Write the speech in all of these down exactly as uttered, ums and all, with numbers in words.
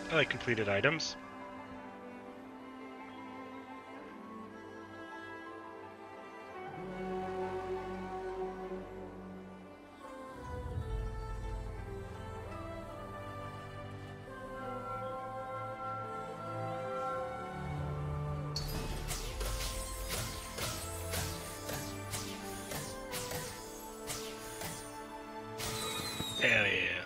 I like completed items. Hell yeah.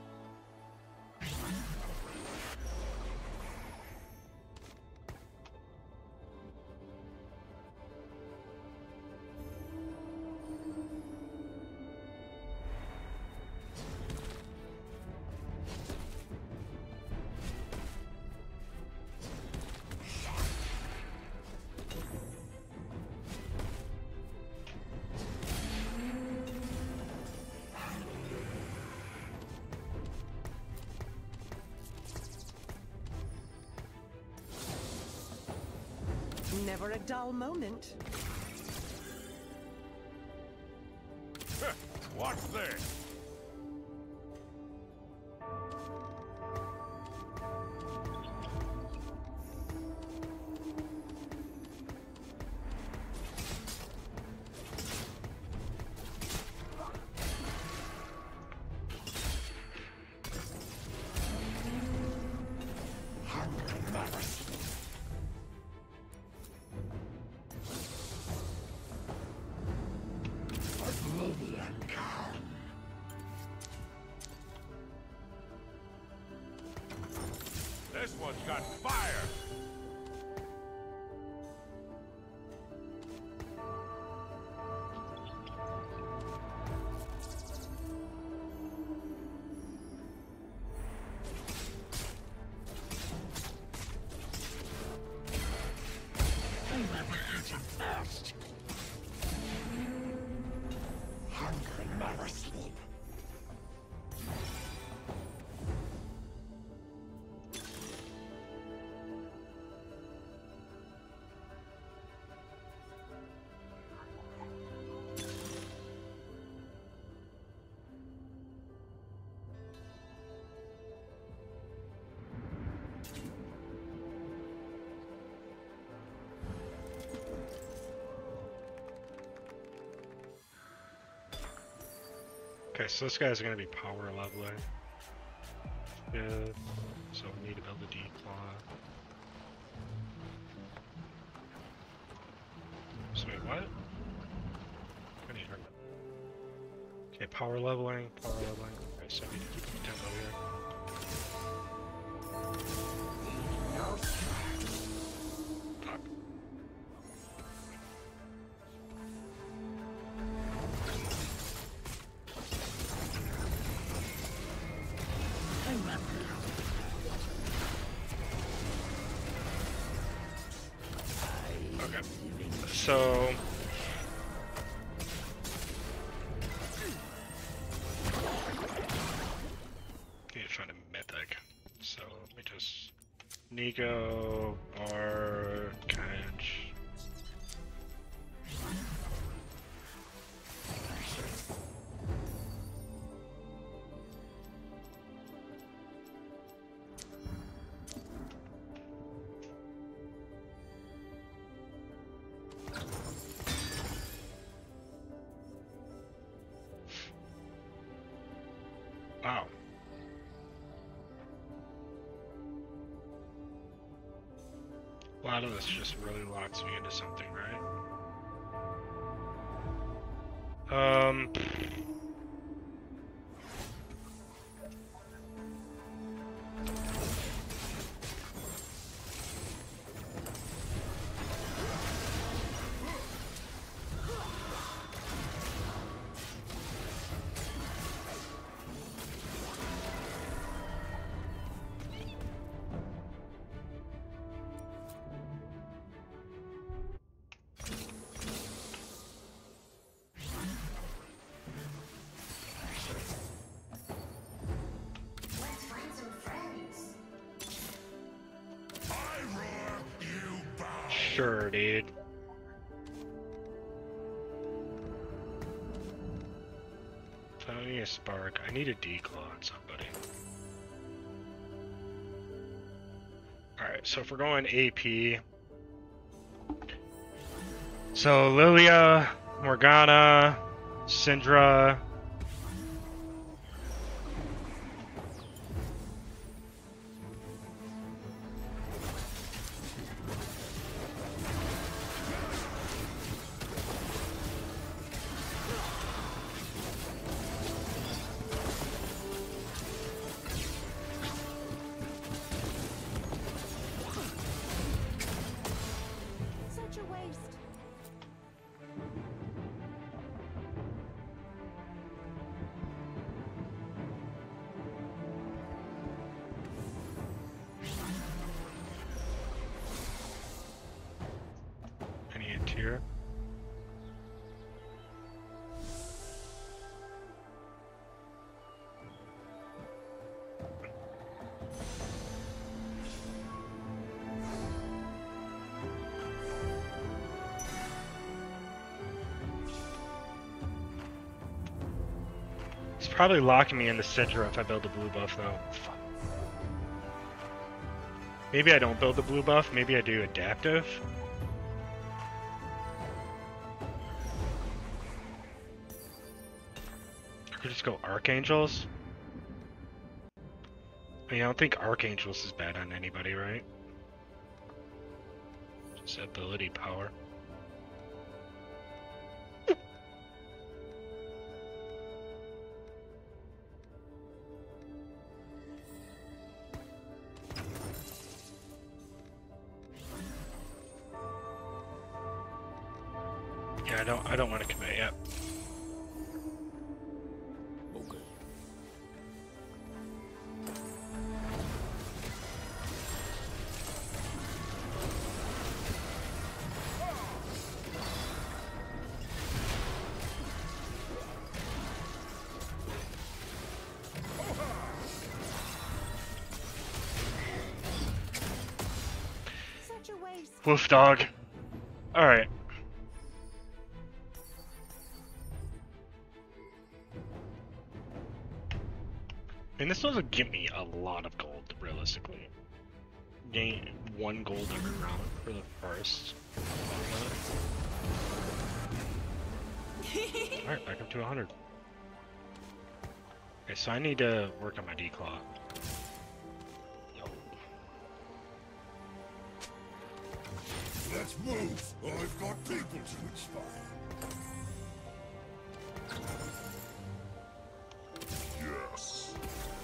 Never a dull moment. Watch this. This one's got fire! First. Hunger never sleep. Okay, so this guy's gonna be power leveling. Good. So we need to build a D-claw. So wait, what? I need her. Okay, power leveling, power leveling. Okay, so I need to keep the tempo here. Fuck. Okay, so need to find a mythic. So let me just Nico or Kench. Wow. A lot of this just really locks me into something, right? Um. Sure, dude. So I need a spark. I need a declaw on somebody. Alright, so if we're going A P... So, Lilia, Morgana, Syndra... Such a waste. I need a tier. It's probably locking me into Syndra if I build the blue buff, though. Fuck. Maybe I don't build the blue buff, maybe I do adaptive. I could just go Archangels. I mean, I don't think Archangels is bad on anybody, right? Just ability power. Yeah, I don't I don't want to commit yet. Okay. Such a waste. Wolf dog. Alright. I mean, this doesn't give me a lot of gold, realistically. Gain one gold every round for the first. Alright, back up to one hundred. Okay, so I need to work on my declaw. Yo. Let's move. I've got people to inspire. Yes.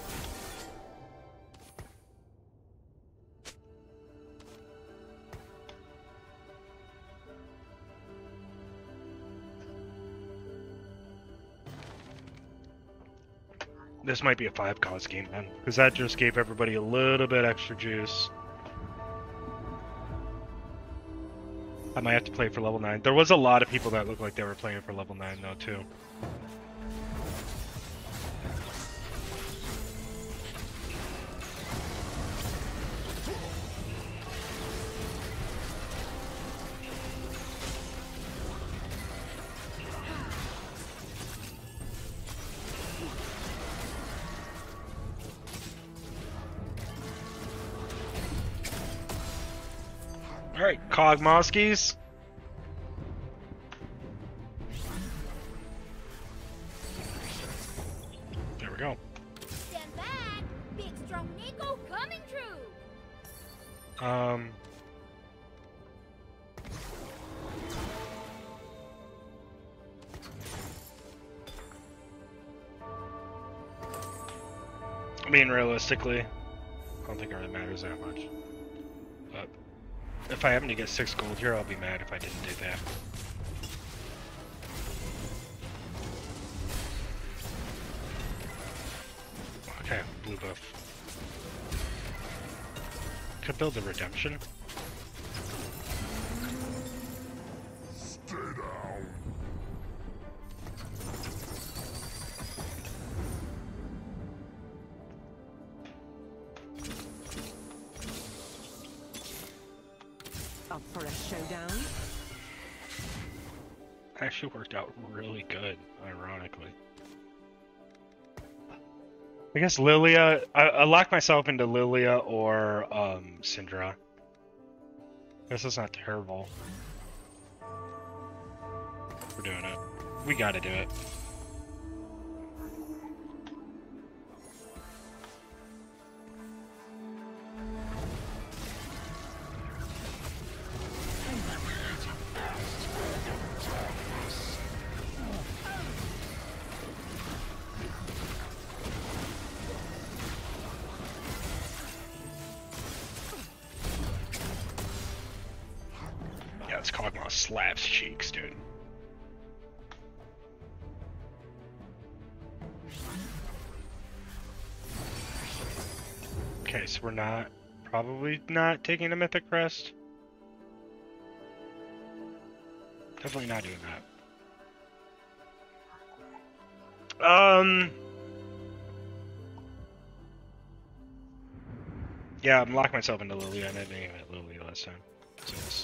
This might be a five cost game then, because that just gave everybody a little bit extra juice. I might have to play for level nine. There was a lot of people that looked like they were playing for level nine though too. Alright, Cogmoskies. There we go. Stand back. Big strong Nico coming through. Um... I mean, realistically, I don't think it really matters that much. But if I happen to get six gold here, I'll be mad if I didn't do that. Okay, blue buff. Could build a redemption. Stay down. Up for a showdown? Actually worked out really good, ironically. I guess Lilia. I, I lock myself into Lilia or um, Syndra. This is not terrible. We're doing it. We gotta do it. Yeah, this Kog'Maw slaps cheeks, dude. Okay, so we're not, probably not taking a Mythic Crest. Definitely not doing that. Um. Yeah, I'm locking myself into Lilia, and I didn't even hit Lilia last time. So this.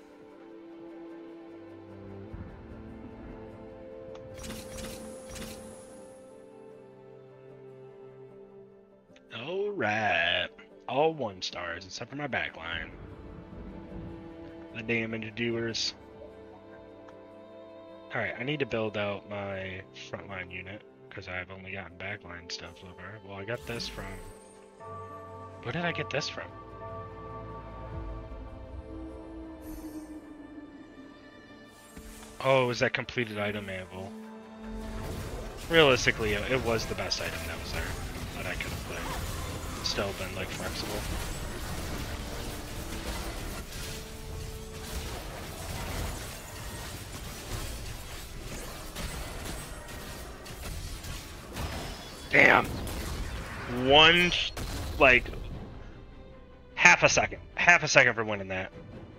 Alright. All one stars, except for my backline. The damage doers. Alright, I need to build out my frontline unit, because I've only gotten backline stuff so far. Well, I got this from... Where did I get this from? Oh, it was that completed item anvil. Realistically, it was the best item that was there, that I could have played. Still been, like, flexible. Damn. One, like, half a second. Half a second for winning that.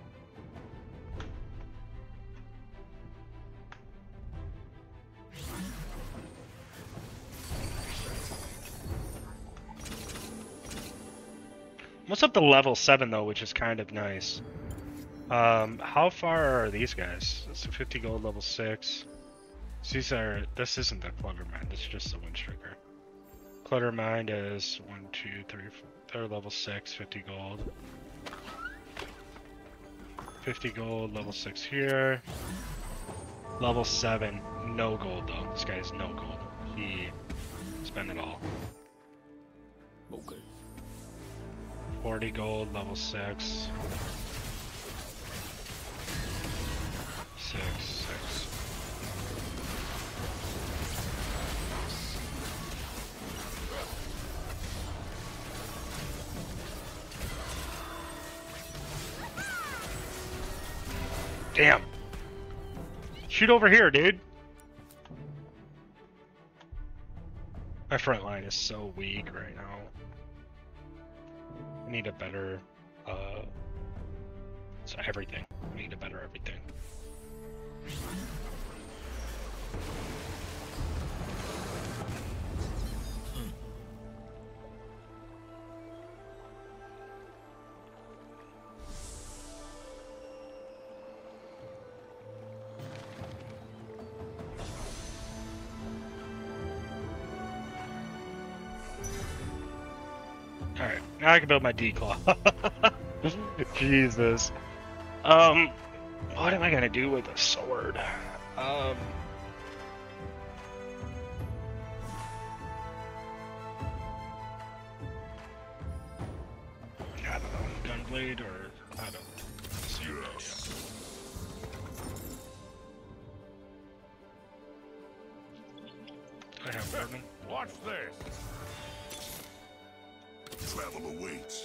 What's up to level seven, though, which is kind of nice. Um, how far are these guys? It's a fifty gold, level six. So these are, this isn't the Clutter Mind, this is just the Windstriker. Clutter Mind is one, two, three, four, they're level six, fifty gold. fifty gold, level six here. Level seven, no gold though. This guy has no gold. He spent it all. Okay. forty gold, level six. six, six. Damn. Shoot over here, dude. My front line is so weak right now. I need a better, uh, so everything. I need a better everything. Alright, now I can build my D-Claw. Jesus. Um, what am I gonna do with a sword? Um... I don't know, Gunblade or... I don't know. Same idea. Do I have weapon? Watch this. Travel awaits.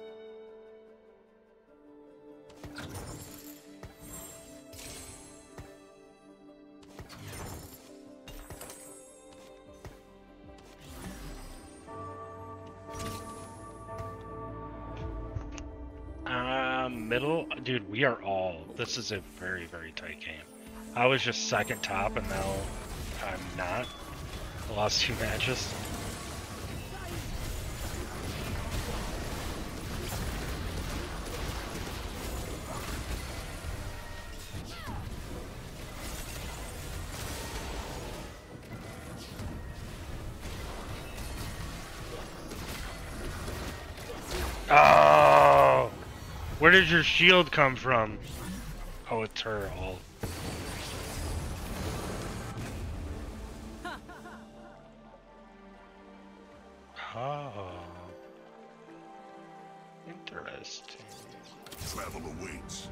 Um, middle? Dude, we are all... This is a very, very tight game. I was just second top and now I'm not. I lost two matches. Oh! Where did your shield come from? Oh, it's her ult. Oh. Interesting. Travel awaits.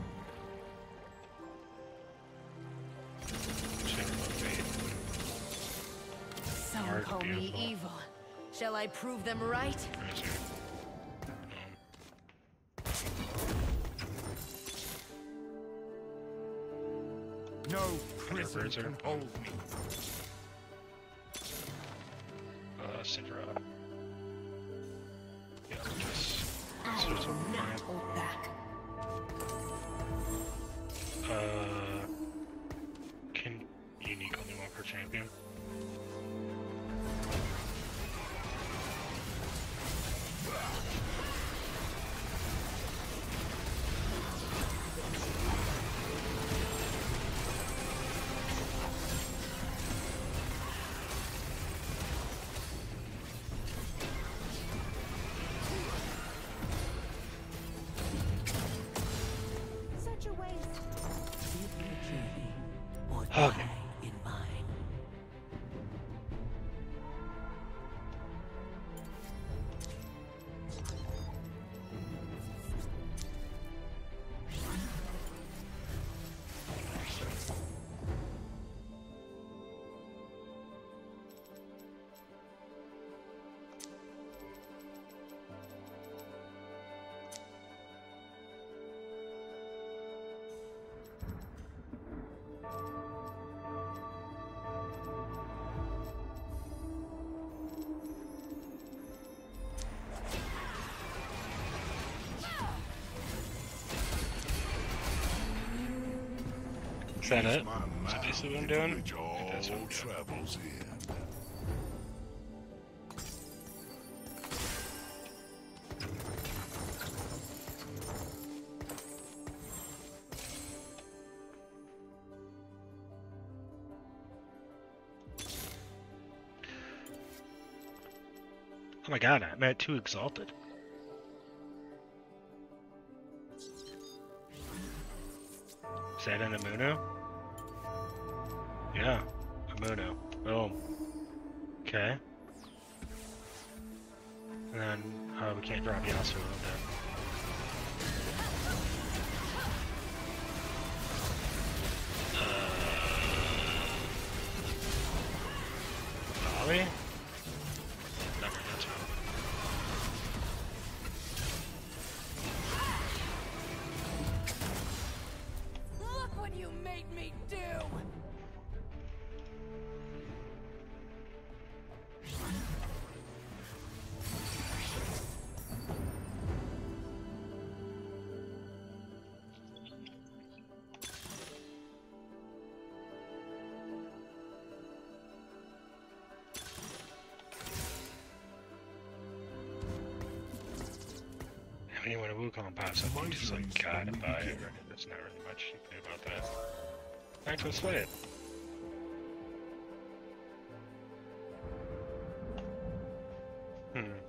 Some Hard, call me beautiful. evil. Shall I prove them right? Where is he? No prison prison can can hold me. Uh, Syndra. Yeah, just. I Just will a not hold back. Uh, can unique only one per champion? Such a waste. Or Okay. die in mine. Is that it? My Is that mouth basically what I'm into doing? which I all think that's what I'm doing. travels in. Oh my god, I'm at too exalted. Is that an Amuno? Yeah, Amuno. Boom. Okay. And then, uh, we can't drop Yasuo then. Uh, Ollie? Never, that's fine. Look what you made me do! I mean, when a Wukong pops up, you just like gotta buy it. There's not really much you can do about that. Alright, let's play it. Hmm.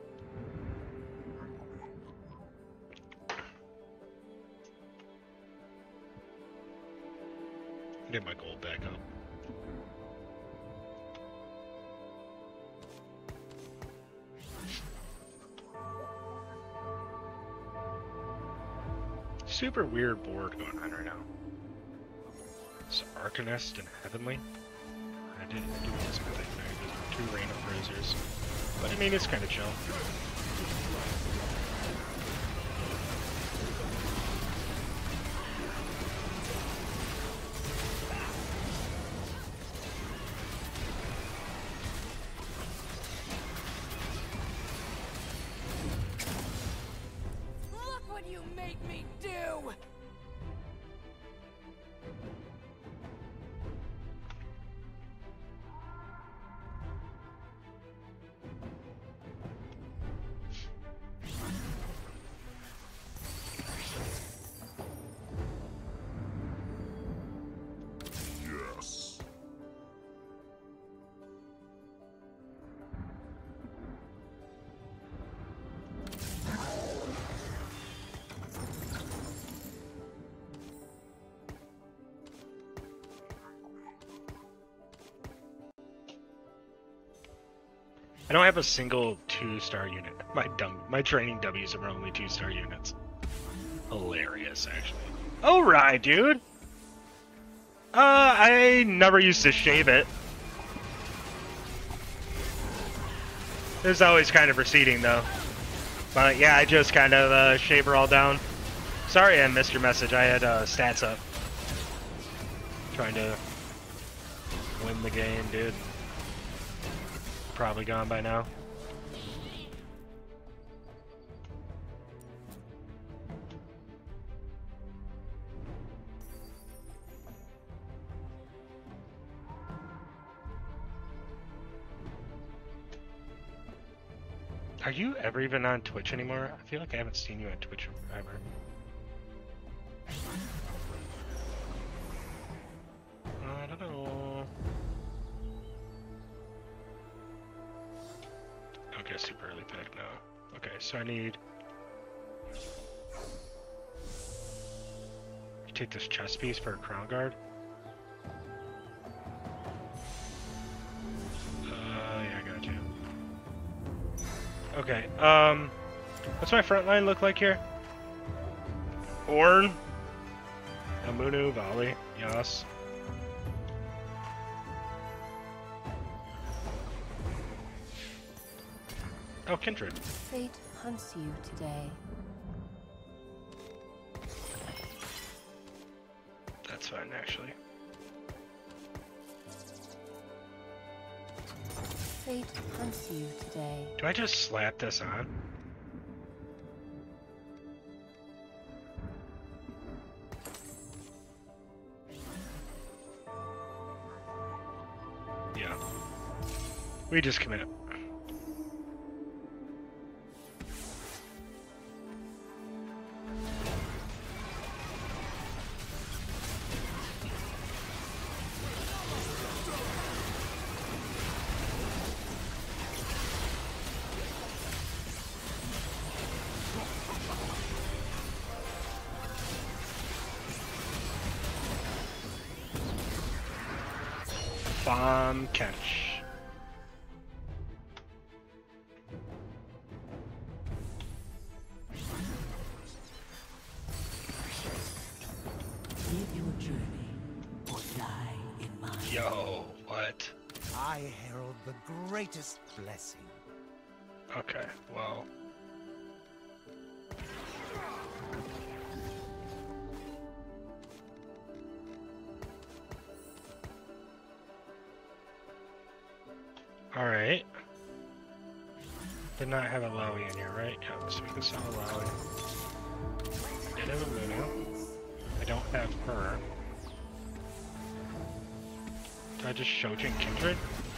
Get my gold back up. Super weird board going on right now. It's Arcanist and Heavenly. I didn't do this mythic there. There's two random Braziers. But I mean, it's kind of chill. Look what you made me do! Yes. I don't have a single two-star unit. My dumb, my training W's are only two-star units. Hilarious, actually. All right, dude. Uh, I never used to shave it. It was always kind of receding, though. But yeah, I just kind of uh, shave her all down. Sorry I missed your message. I had uh, stats up. Trying to win the game, dude. Probably gone by now. Are you ever even on Twitch anymore? I feel like I haven't seen you on Twitch ever. I don't know. Okay, super early pick, no. Okay, so I need... You take this chest piece for a crown guard? Uh, yeah, I got you. Okay, um... what's my front line look like here? Ornn, Amunu, Vali, Yas. Oh, Kindred. Fate hunts you today. That's fine, actually. Fate hunts you today. Do I just slap this on? Yeah. We just commit. Bomb catch. Live your journey or die in mine. Yo, what? I herald the greatest blessing. Okay, well. Alright. Did not have a Lowy in here, right? Yeah, so we can sell a Lowy. I did have a Lunu. I don't have her. Do I just Shojin Kindred?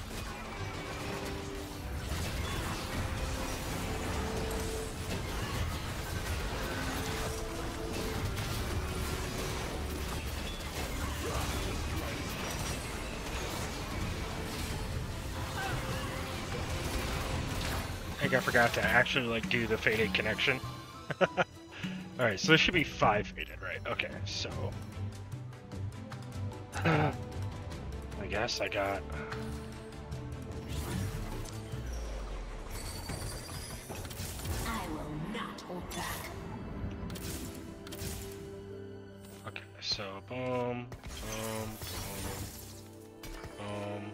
I think I forgot to actually like do the faded connection. Alright, so there should be five faded, right? Okay, so I guess I got I will not hold back. okay, so boom, boom, boom, boom.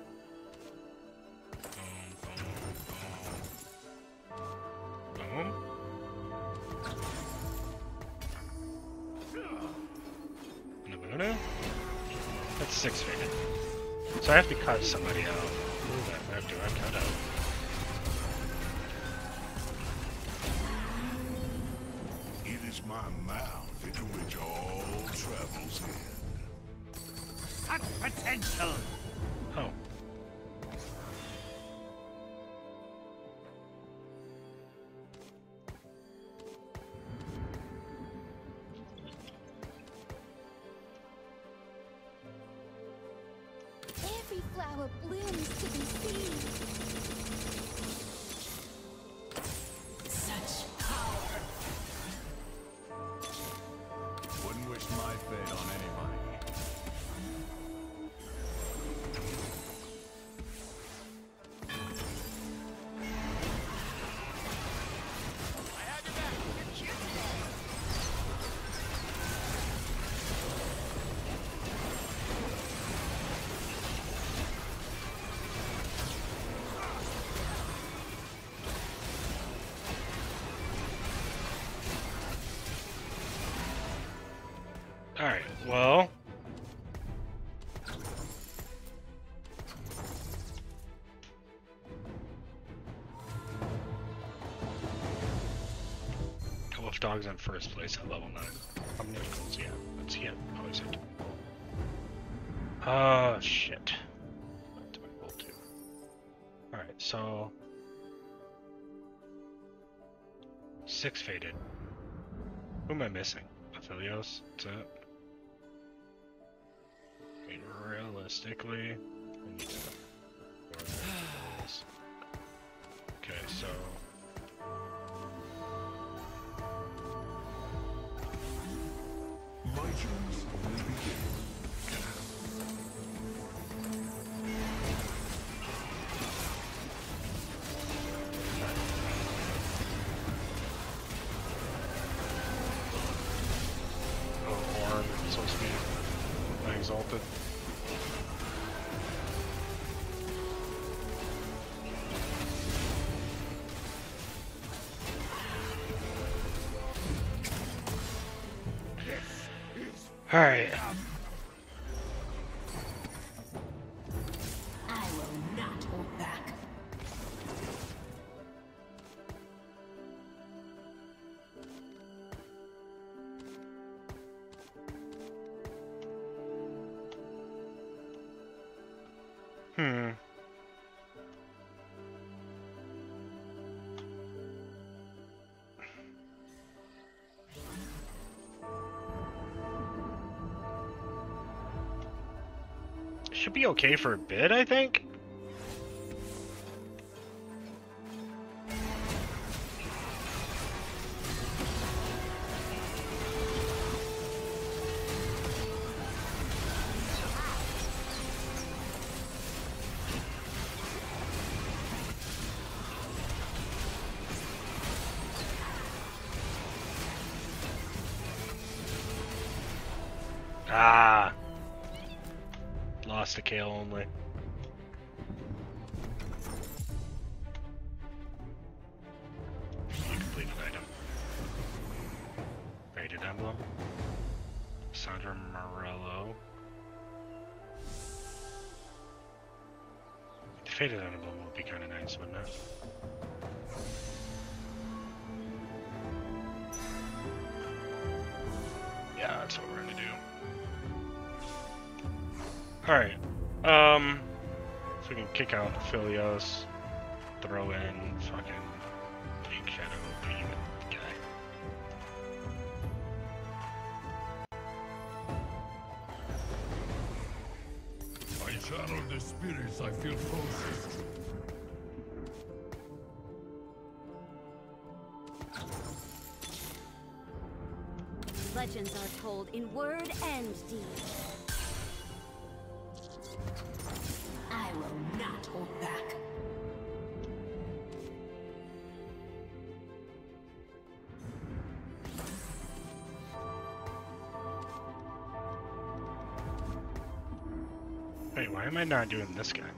Boom. Nabuna? That's six faded. So I have to cut somebody out. Who the heck do I cut out? It is my mouth into which all travels in. Such potential! Oh. Every flower blooms to be seen. Such power. Wouldn't wish my fate on anybody. Wolf Dog's in first place at level nine. How many goals? Yeah, let's see it. Oh, is it? Oh, shit. What do I roll to? Alright, so... Six faded. Who am I missing? Aphelios? That's it? I mean, realistically... I need to... Okay, so... My journeys will begin. Oh, Horn. It's supposed to be exalted. Alright. I will not hold back. Hmm. Should be okay for a bit, I think. Ah. Lost to Kale only. You complete an item. Faded Emblem. Sandra Morello. The Faded Emblem would be kind of nice, wouldn't it? Yeah, that's what we're gonna do. Alright, um, so we can kick out Aphelios, throw in fucking King Shadow Beam guy. I channel the spirits I feel closest. Legends are told in word and deed. I will not hold back. Wait, why am I not doing this guy?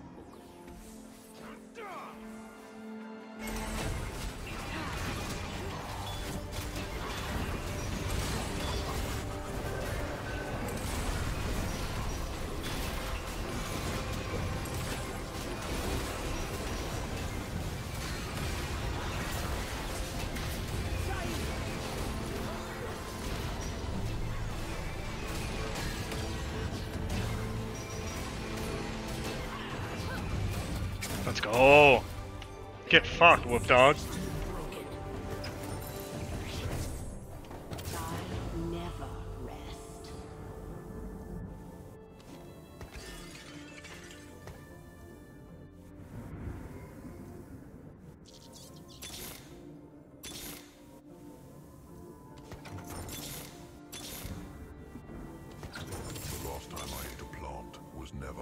Let's go. Get fucked, Whoop Dog. I never rest. The last time I ate a plant was never.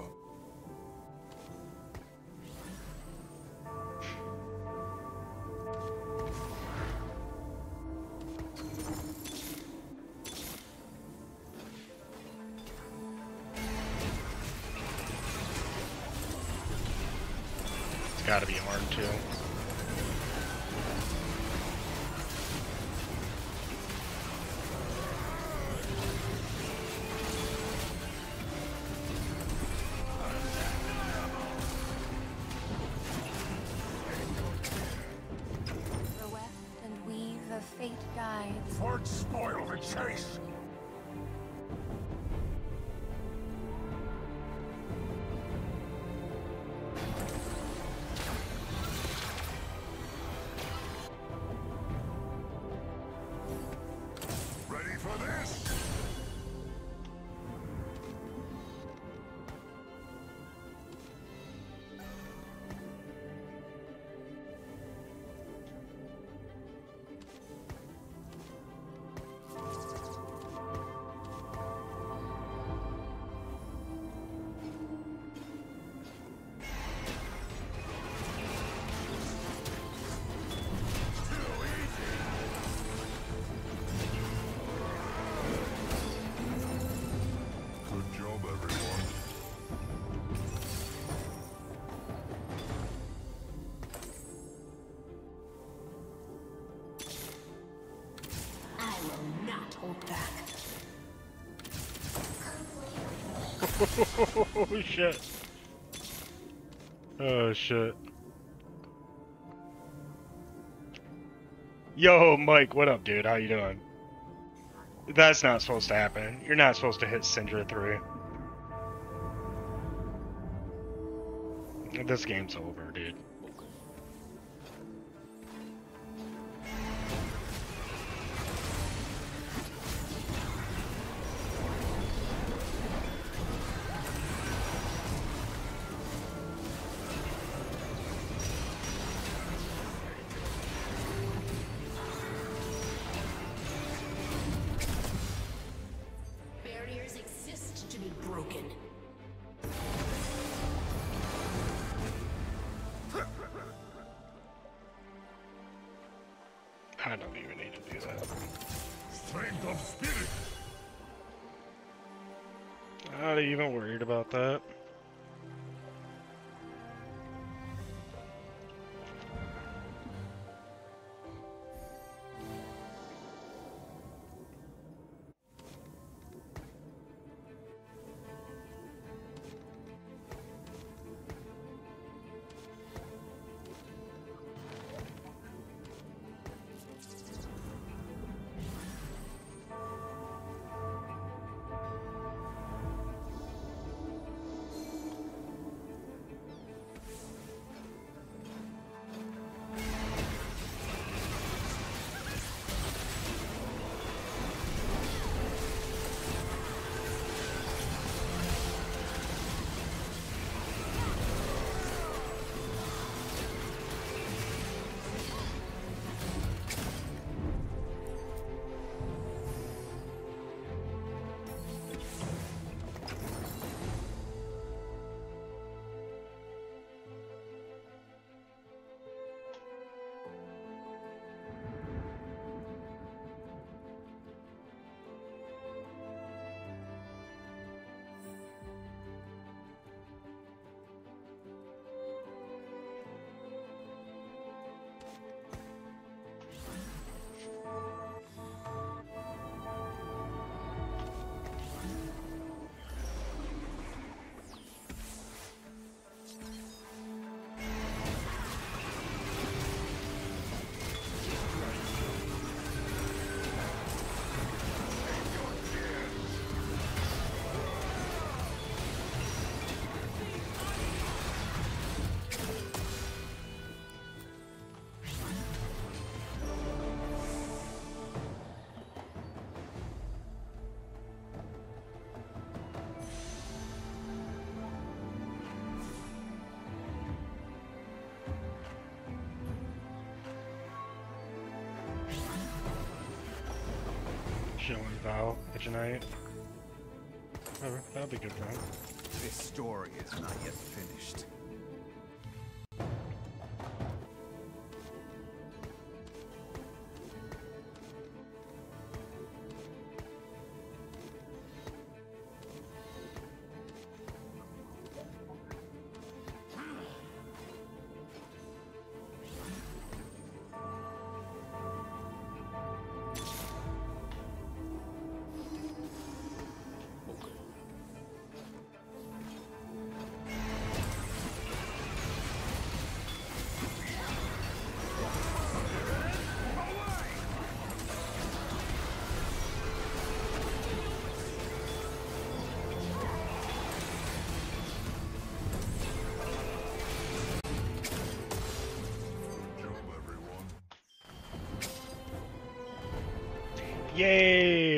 It's gotta be Arn too. The weft and weave of fate guides. chase. Ready for this? Good job, everyone. I will not hold back. Oh shit. Oh shit. Yo, Mike, what up, dude? How you doing? That's not supposed to happen. You're not supposed to hit Syndra three. This game's over, dude. Barriers exist to be broken. I don't even need to do that. Strength of spirit. Not even worried about that. Showing Val tonight. Oh, that'll be good for him. This story is not yet finished. Yay!